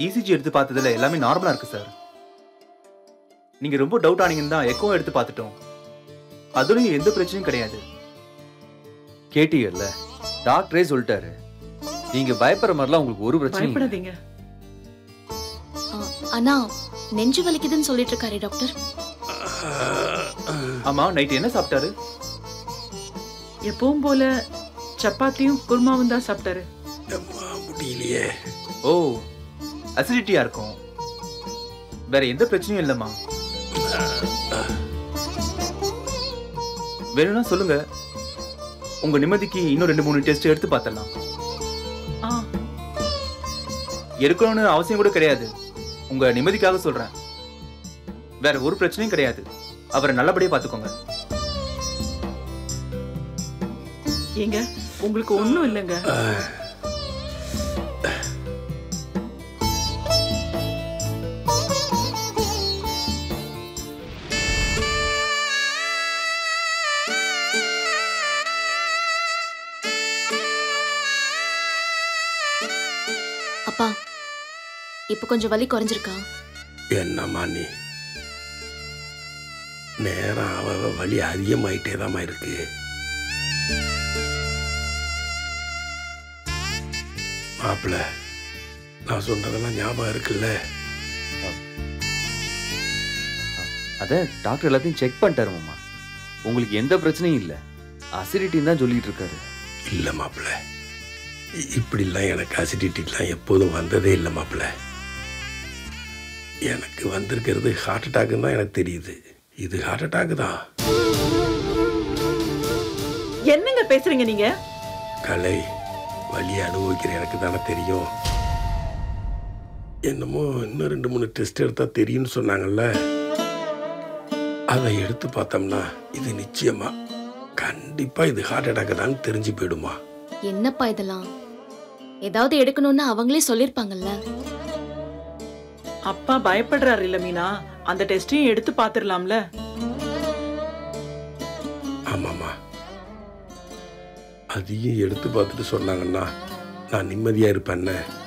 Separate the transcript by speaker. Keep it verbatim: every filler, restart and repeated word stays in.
Speaker 1: ECG எடுத்து பார்த்ததுல எல்லாமே நார்மலா இருக்கு சார். நீங்க ரொம்ப டவுட் ஆனீங்கன்னு தான் எக்கோ எடுத்து பார்த்துட்டோம். அதுலயும் எந்த பிரச்சனையும் கிடையாது.
Speaker 2: கேட்டீங்கல்ல, டாக்டரே சொல்லிட்டாரு. நீங்க பயப்படுற மாதிரிலாம் உங்களுக்கு ஒரு பிரச்சனையும்
Speaker 3: பயப்படாதீங்க.
Speaker 4: அண்ணா நெஞ்சு வலிக்குதுன்னு சொல்லிட்டு இருக்காரு டாக்டர்.
Speaker 1: ஆமா, நைட் என்ன சாப்பிட்டாரு?
Speaker 3: எப்பவும் போல சப்பாத்தியும் குருமாவும் தான் சாப்பிட்டாரு.
Speaker 5: முடியலையே.
Speaker 1: ஓ, அசிடிட்டியா இருக்கும். வேற எந்த பிரச்சனையும் இல்லம்மா. வேணும்னா சொல்லுங்க, உங்க நிம்மதிக்கு இன்னும் ரெண்டு மூணு டெஸ்ட் எடுத்து பார்த்தலாம். எடுக்கணும்னு அவசியம் கூட கிடையாது. உங்க நிம்மதிக்காக சொல்றேன். வேற ஒரு பிரச்சனையும் கிடையாது. அவரை நல்லபடியா பாத்துக்கோங்க.
Speaker 3: ஏங்க, உங்களுக்கு ஒண்ணும் இல்லைங்க.
Speaker 4: அப்பா, இப்ப கொஞ்சம் வலி குறைஞ்சிருக்கா?
Speaker 5: என்னம்மா நீ, நேரம் அவ வலி அதிகமாயிட்டே தாம்மா இருக்கு. மாப்பிள்ள, நான் சொன்னதெல்லாம் ஞாபகம் இருக்குல்ல?
Speaker 2: அத டாக்டர் எல்லாத்தையும் செக் பண்ணிட்டாரு மாமா. உங்களுக்கு எந்த பிரச்சனையும் இல்லை. அசிடிட்டின்னு தான் சொல்லிட்டு இருக்காரு.
Speaker 5: இல்லை மாப்பிள்ள, இப்படிலாம் எனக்கு அசிடிட்டிலாம் எப்போதும் வந்ததே இல்லை மாப்பிள்ள. எனக்கு வந்திருக்கிறது ஹார்ட் அட்டாக்குன்னு தான் எனக்கு தெரியுது. இது ஹார்ட் அட்டாக் தான்.
Speaker 3: என்னங்க பேசுறீங்க நீங்க?
Speaker 5: கலை, வலியை அனுபவிக்கிற எனக்கு தானே தெரியும். என்னமோ இன்னும் ரெண்டு மூணு டெஸ்ட் எடுத்தா தெரியும்னு சொன்னாங்கல்ல, அதை எடுத்து பார்த்தோம்னா இது நிச்சயமா கண்டிப்பா இது ஹார்ட் அட்டாக் தான் தெரிஞ்சு போயிடுமா.
Speaker 4: என்னப்பா இதெல்லாம்? ஏதாவது எடுக்கணும்னு அவங்களே சொல்லிருப்பாங்கல்ல.
Speaker 3: அப்பா பயப்படுறாரு இல்ல மீனா, அந்த டெஸ்டையும் எடுத்து பாத்துடலாம்ல.
Speaker 5: ஆமாமா, அதையும் எடுத்து பார்த்துட்டு சொன்னாங்கன்னா நான் நிம்மதியா இருப்பேன்னு